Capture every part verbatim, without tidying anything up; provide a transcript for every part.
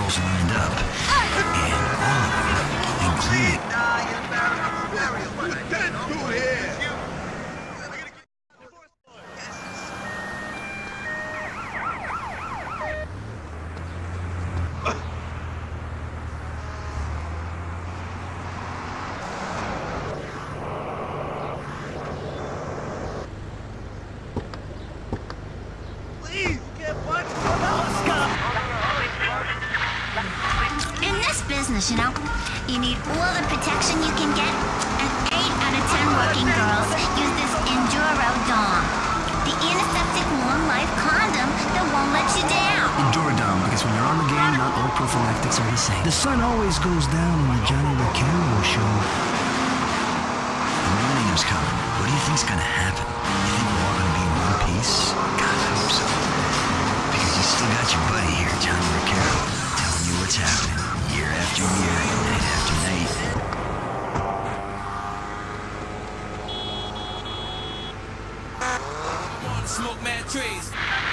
girls lined up, and all of them, including... You know, you need all the protection you can get, and eight out of ten working girls use this Enduro Dom, the antiseptic long-life condom that won't let you down. Enduro Dom, because when you're on the game, not all prophylactics are the same. The sun always goes down on the Johnny Vaccaro show. The millennium's coming. What do you think's gonna happen? You think we're all gonna be in one piece? God, I hope so. Because you still got your buddy here, Johnny Vaccaro, telling you what's happening. Year after year, night after night. Smoke mad trees.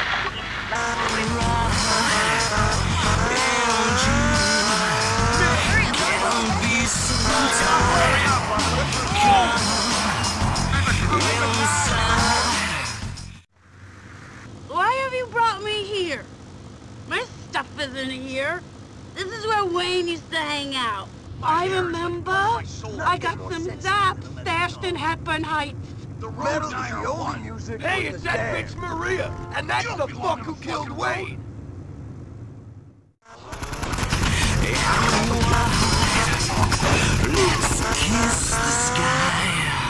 Why have you brought me here? My stuff isn't here. This is where Wayne used to hang out. I remember. I got some zaps stashed in Hepburn Heights. The road's the only music. Hey, it's that bitch Maria, and that's the fuck who killed Wayne. Let's kiss the sky.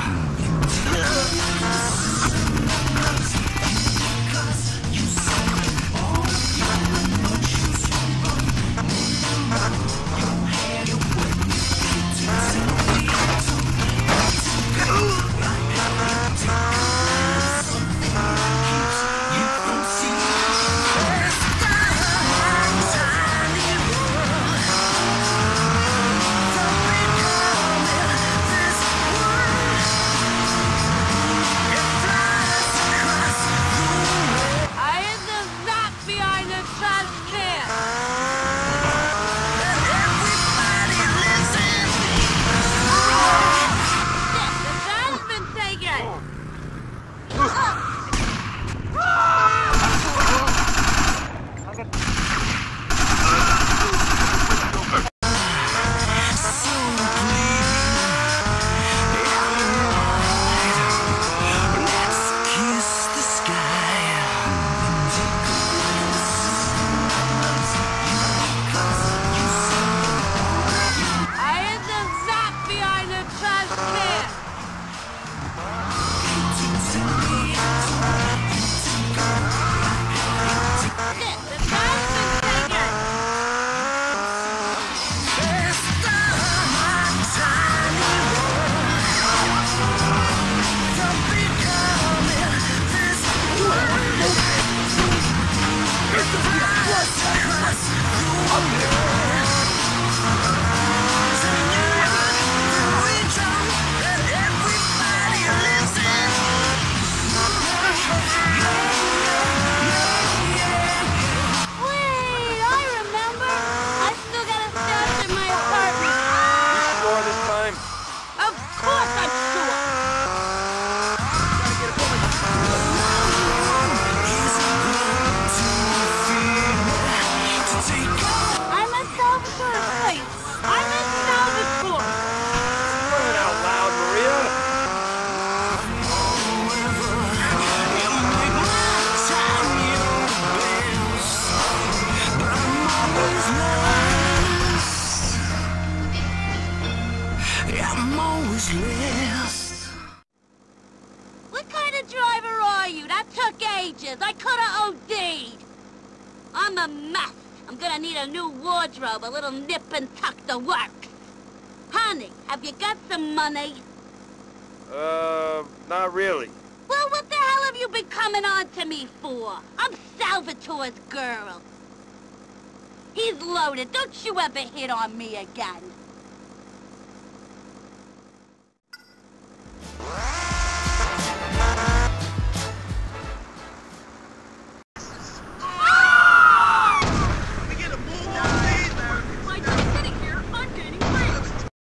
What kind of driver are you? That took ages. I coulda O D'd. I'm a mess. I'm gonna need a new wardrobe, a little nip and tuck the works. Honey, have you got some money? Uh, not really. Well, what the hell have you been coming on to me for? I'm Salvatore's girl. He's loaded. Don't you ever hit on me again.